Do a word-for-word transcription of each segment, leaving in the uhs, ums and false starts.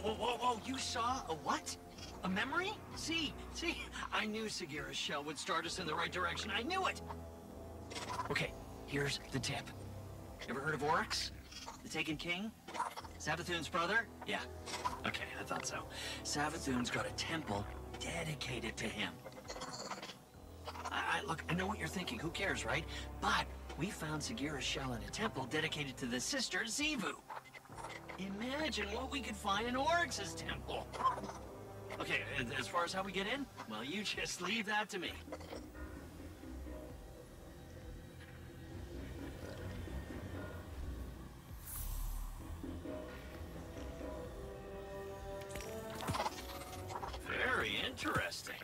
whoa, whoa, whoa, you saw a what? A memory? See, see, I knew Sagira's shell would start us in the right direction. I knew it! Okay, here's the tip. Ever heard of Oryx? The Taken King? Savathun's brother? Yeah. Okay, I thought so. Savathun's got a temple dedicated to him. I, I, look, I know what you're thinking. Who cares, right? But we found Sagira's shell in a temple dedicated to the sister Xivu. Imagine what we could find in Oryx's temple. Okay, as far as how we get in, well, you just leave that to me. Very interesting.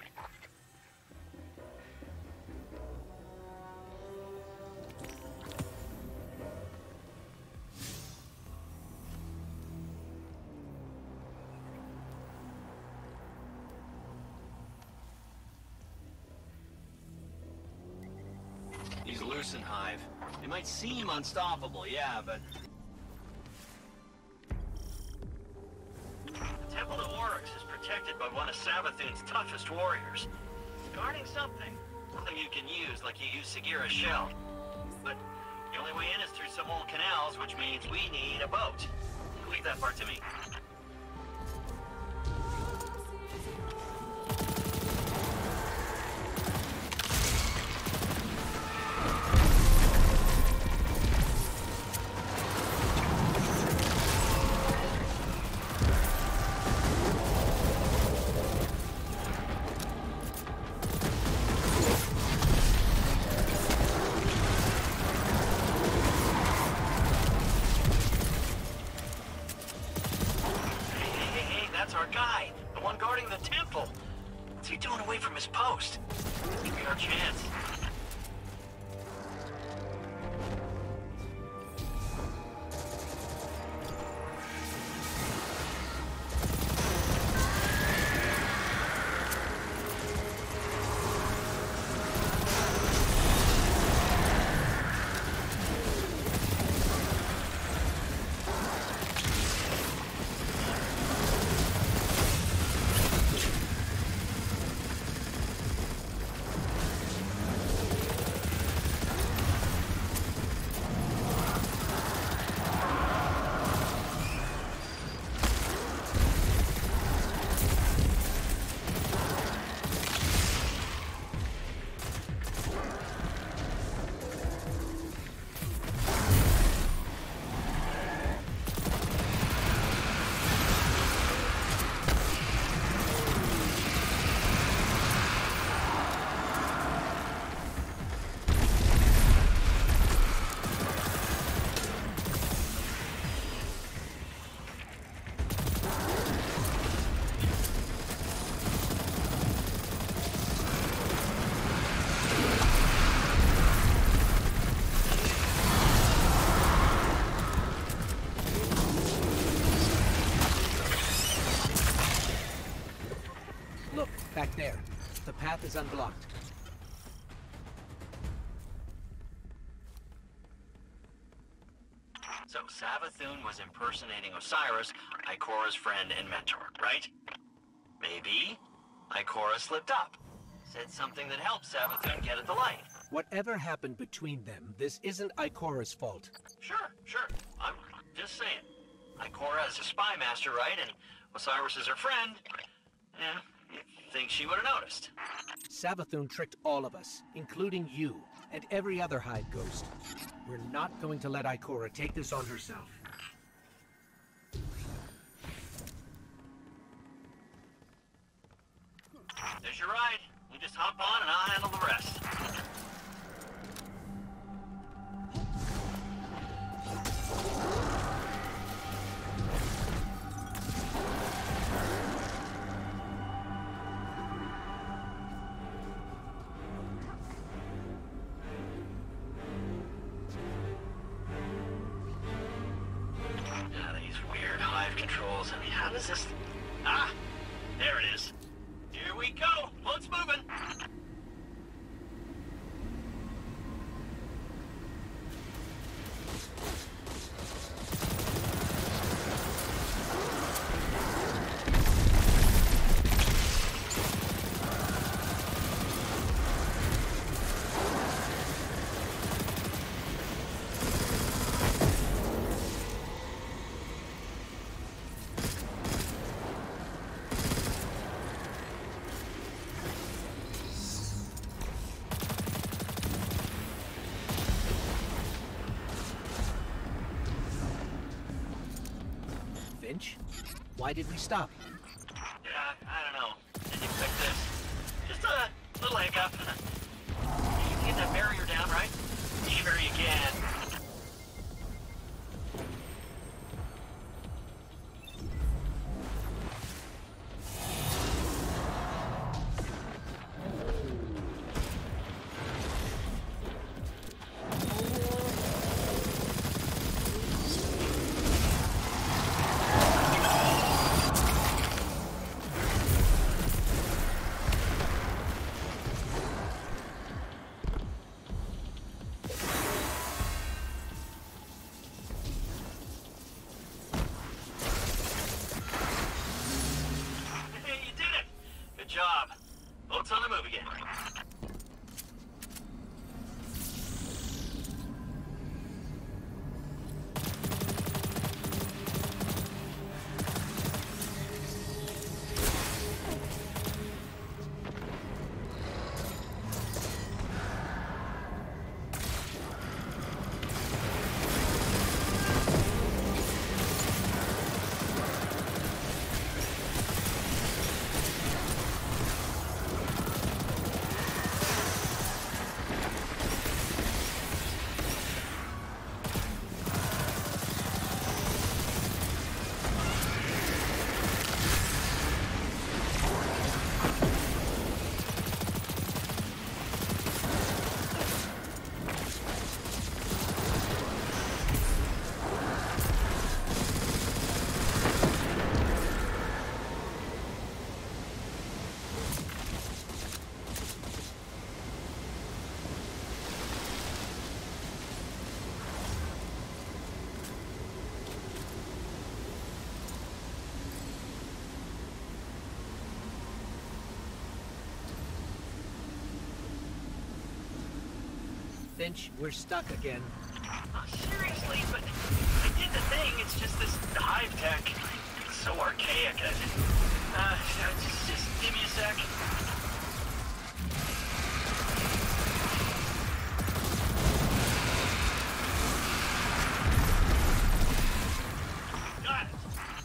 These Lucent Hive. They might seem unstoppable, yeah, but... The Temple to Oryx is protected by one of Savathun's toughest warriors. Guarding something. Something you can use like you use Sagira's shell. But the only way in is through some old canals, which means we need a boat. Leave that part to me. Our guy, the one guarding the temple. What's he doing away from his post? Could be our chance. Back there. The path is unblocked. So Savathun was impersonating Osiris, Ikora's friend and mentor, right? Maybe Ikora slipped up. Said something that helped Savathun get at the light. Whatever happened between them, this isn't Ikora's fault. Sure, sure. I'm just saying. Ikora is a spy master, right? And Osiris is her friend. Yeah. You'd think she would have noticed. Savathun tricked all of us, including you, and every other Hive Ghost. We're not going to let Ikora take this on herself. There's your ride. You just hop on and I'll handle the rest. Controls. I mean, how does this... Ah! There it is. Here we go. Boat's moving. Why did we stop? Yeah, I don't know. Didn't expect this. Just a little hiccup. You can get that barrier down, right? Sure you can. Job. Boat's on the move again. Fynch, we're stuck again. Oh, seriously, but I did the thing. It's just this hive tech. It's so archaic. I, uh, just, just give me a sec. Got it.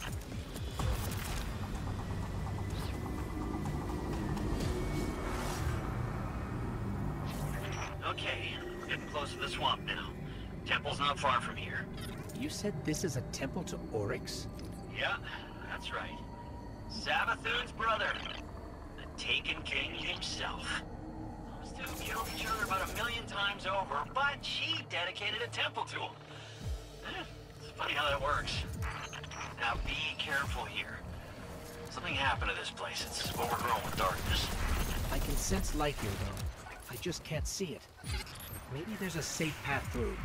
Okay. Getting close to the swamp now. Temple's not far from here. You said this is a temple to Oryx? Yeah, that's right. Savathun's brother. The Taken King himself. Those two killed each other about a million times over, but she dedicated a temple to him. Eh, it's funny how that works. Now be careful here. Something happened to this place. It's overgrown with darkness. I can sense light here, though. I just can't see it. Maybe there's a safe path through.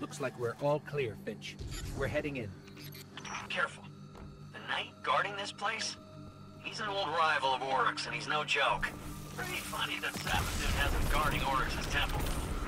Looks like we're all clear, Fynch. We're heading in. Careful. The knight guarding this place? He's an old rival of Oryx, and he's no joke. Pretty funny that Savathun has him guarding Oryx's temple.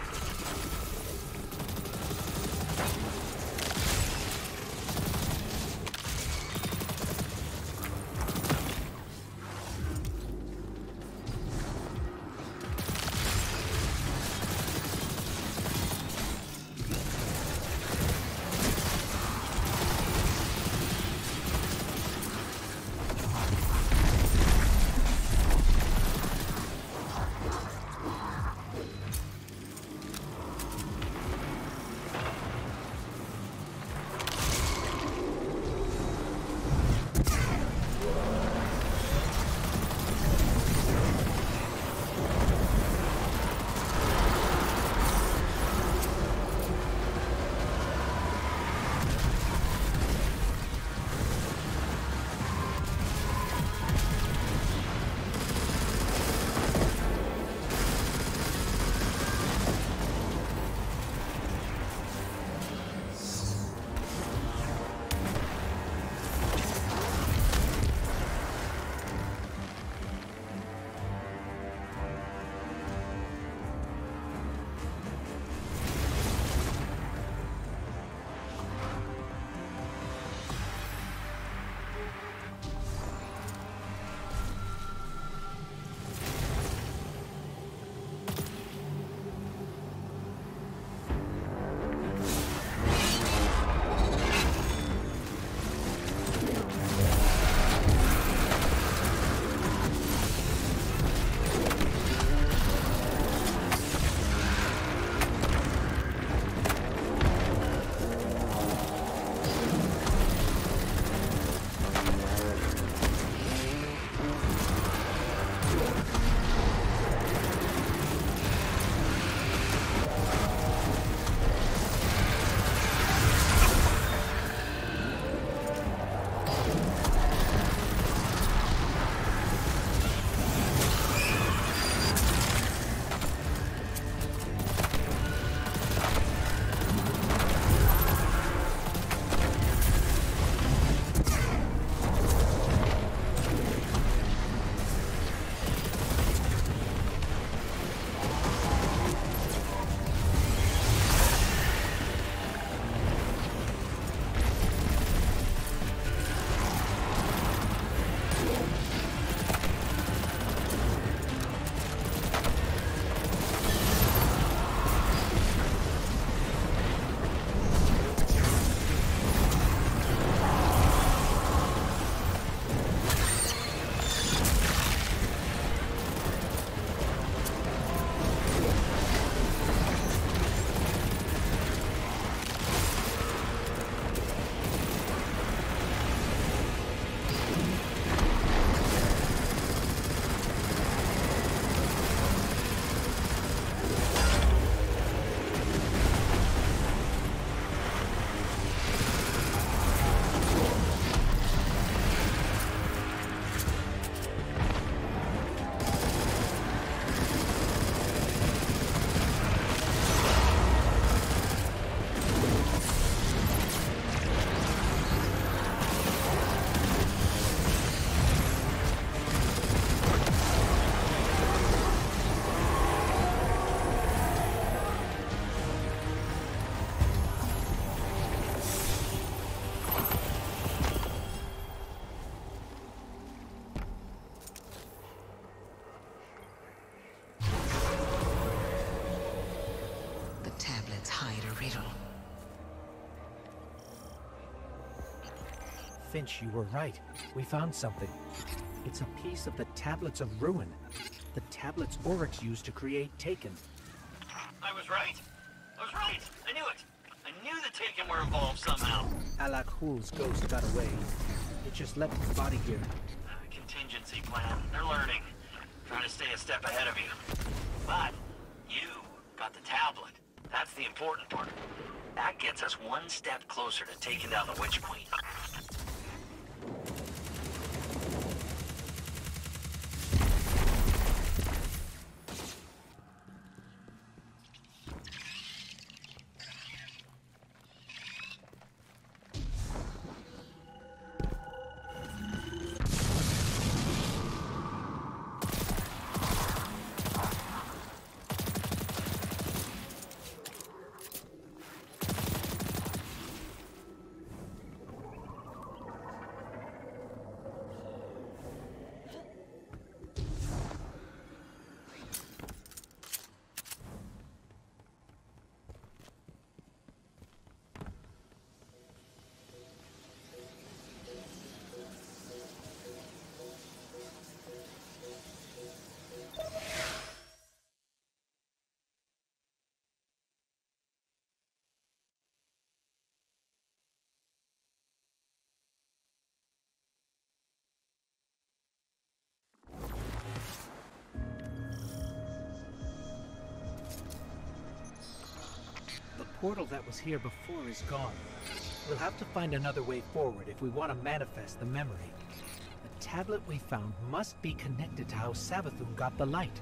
Fynch, you were right. We found something. It's a piece of the Tablets of Ruin. The tablets Oryx used to create Taken. I was right. I was right. I knew it. I knew the Taken were involved somehow. Alak Hul's ghost got away. It just left his body here. Contingency plan. They're learning. Trying to stay a step ahead of you. But you got the tablet. That's the important part. That gets us one step closer to taking down the Witch Queen. portal that was here before is gone. We'll have to find another way forward if we want to manifest the memory. The tablet we found must be connected to how Savathun got the light.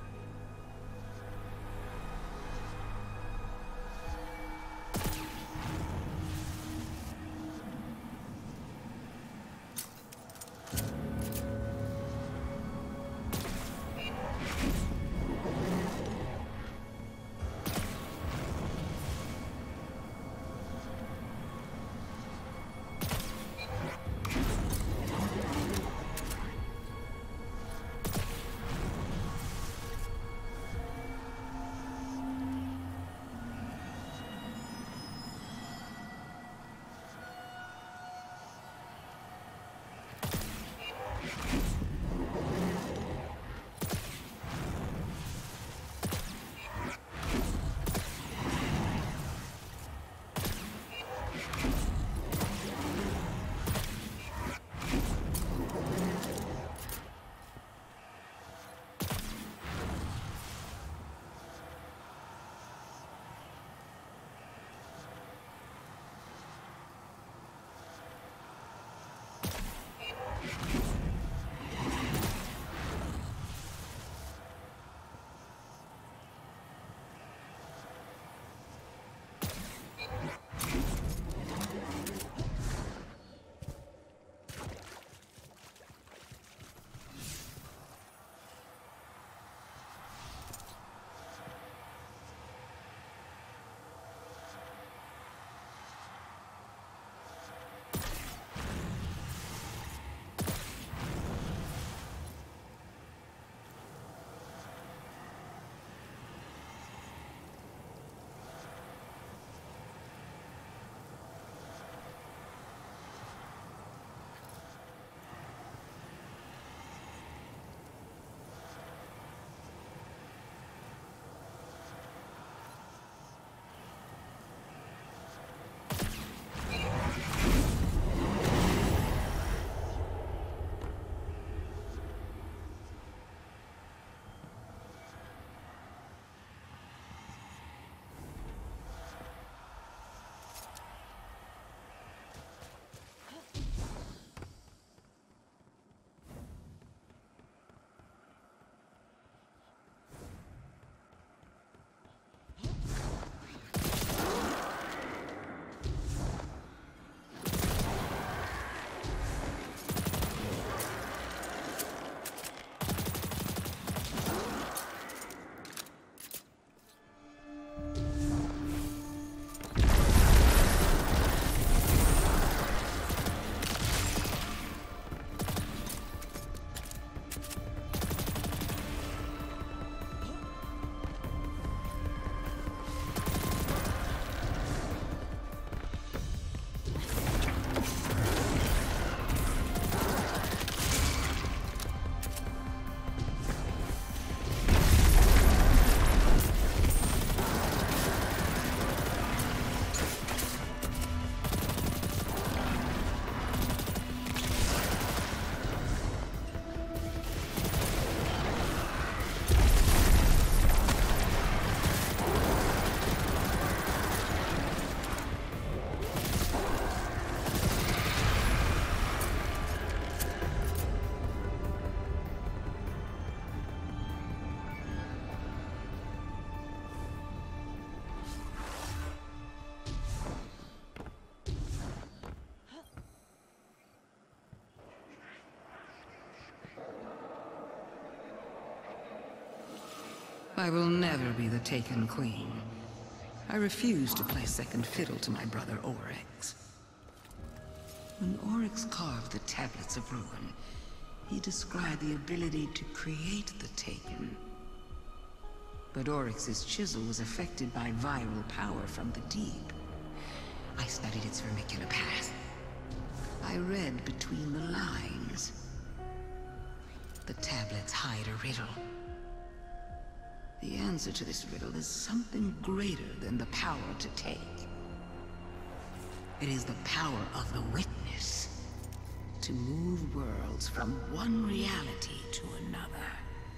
I will never be the Taken Queen. I refuse to play second fiddle to my brother Oryx. When Oryx carved the Tablets of Ruin, he described the ability to create the Taken. But Oryx's chisel was affected by viral power from the deep. I studied its vermicular path. I read between the lines. The tablets hide a riddle. The answer to this riddle is something greater than the power to take. It is the power of the witness to move worlds from one reality to another.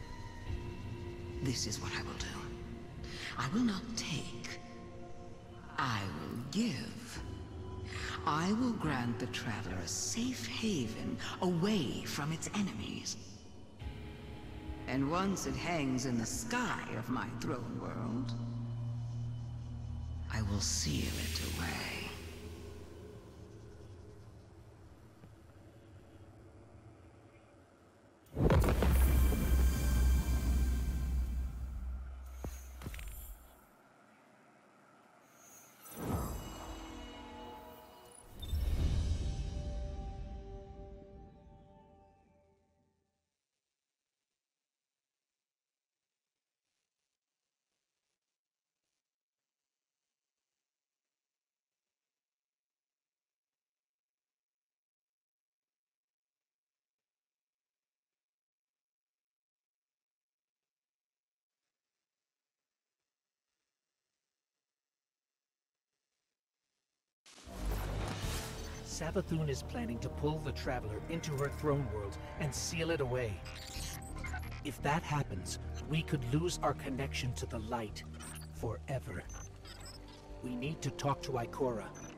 This is what I will do. I will not take. I will give. I will grant the Traveler a safe haven away from its enemies. And once it hangs in the sky of my throne world, I will seal it away. Savathun is planning to pull the Traveler into her throne world and seal it away. If that happens, we could lose our connection to the light forever. We need to talk to Ikora